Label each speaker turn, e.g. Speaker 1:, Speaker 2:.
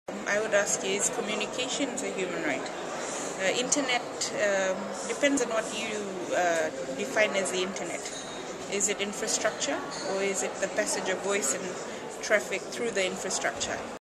Speaker 1: I would ask you, is communication a human right? Internet depends on what you define as the internet. Is it infrastructure, or is it the passage of voice and traffic through the infrastructure?